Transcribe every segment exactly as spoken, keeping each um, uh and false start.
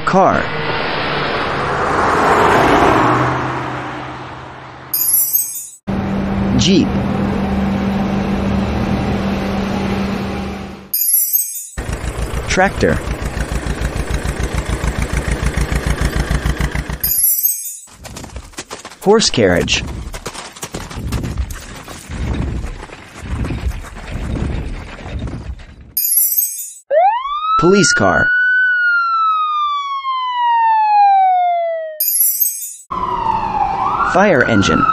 Car. Jeep. Tractor. Horse carriage. Police car. Fire engine.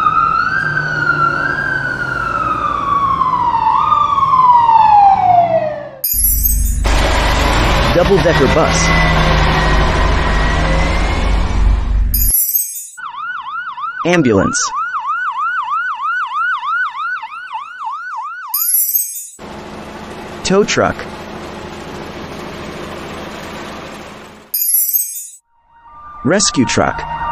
Double-decker bus. Ambulance. Tow truck. Rescue truck.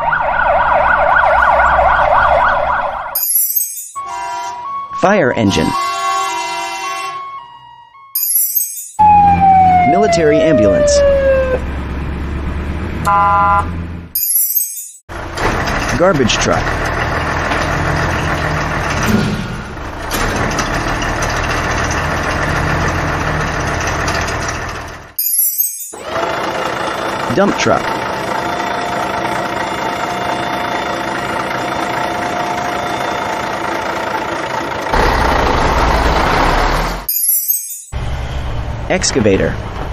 Fire engine. Military ambulance. Garbage truck. Dump truck. Excavator.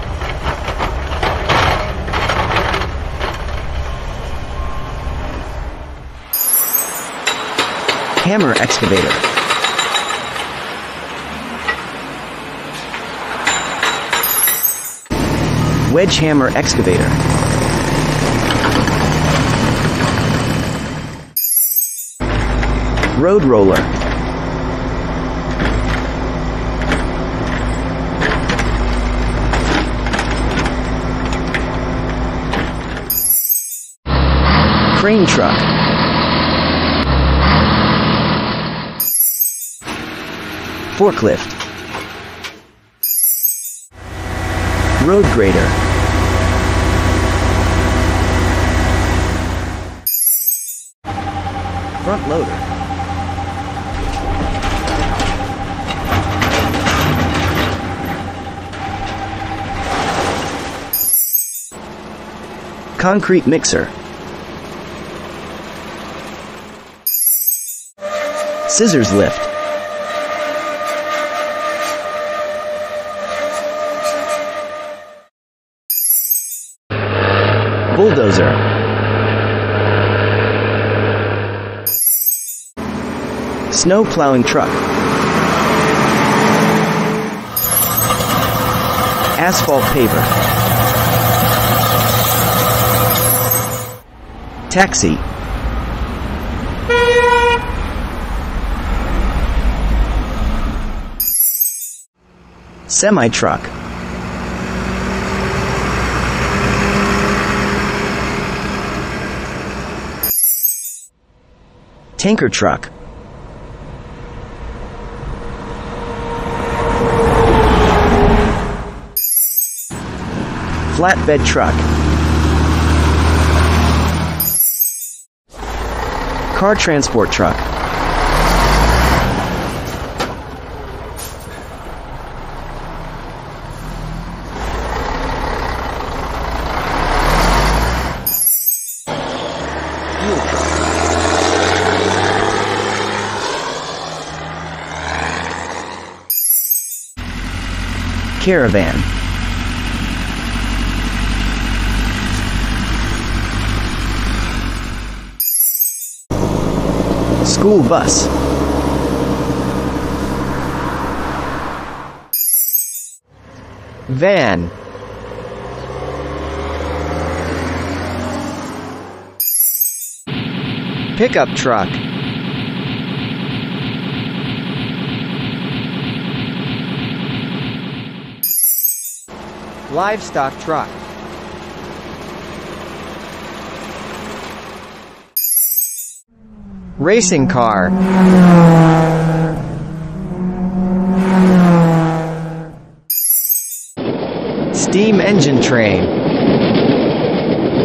Hammer excavator. Wedge hammer excavator. Road roller. Crane truck. Forklift. Road grader. Front loader. Concrete mixer. Scissors lift. Bulldozer. Snow plowing truck. Asphalt paver. Taxi. Semi-truck. Tanker truck. Flatbed truck. Car transport truck. Fuel truck. Caravan. School bus. Van. Pickup truck. Livestock truck. Racing car. Steam engine train.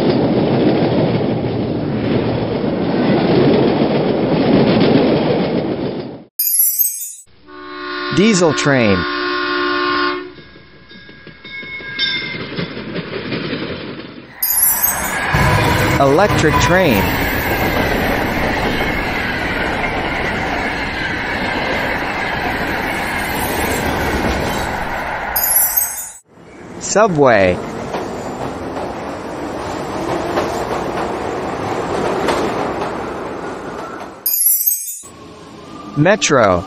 Diesel train. Electric train. Subway. Metro.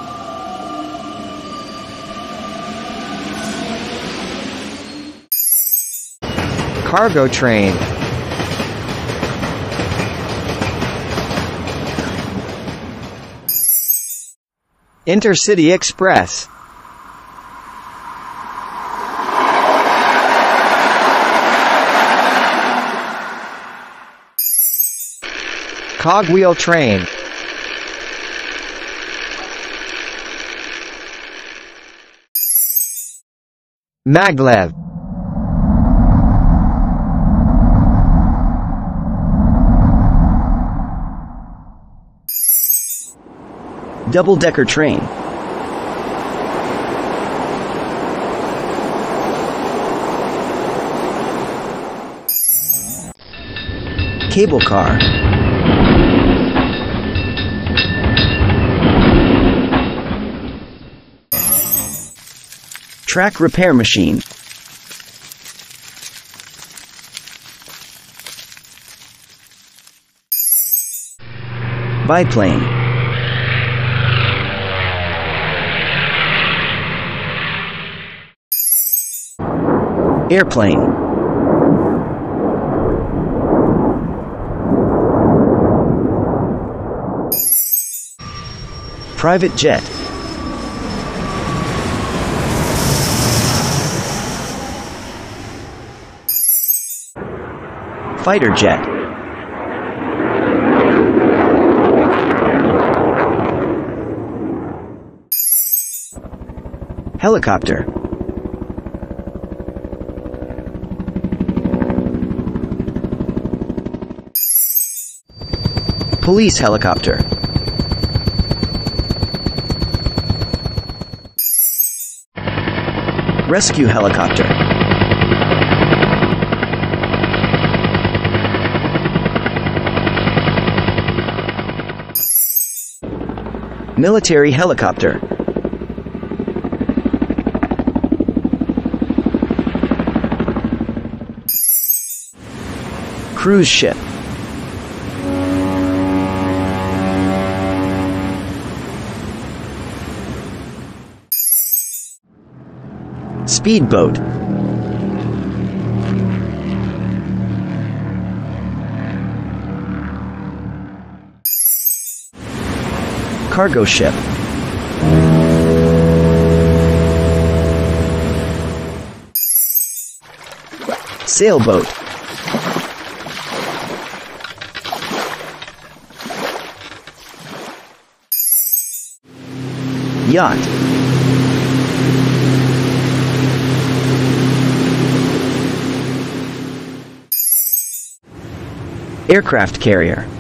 Cargo train. Intercity Express. Cogwheel train. Maglev. Double-decker train. Cable car. Track repair machine. Biplane. Airplane. Private jet. Fighter jet. Helicopter. Police helicopter. Rescue helicopter. Military helicopter. Cruise ship. Speedboat. Cargo ship. Sailboat. Yacht. Aircraft carrier.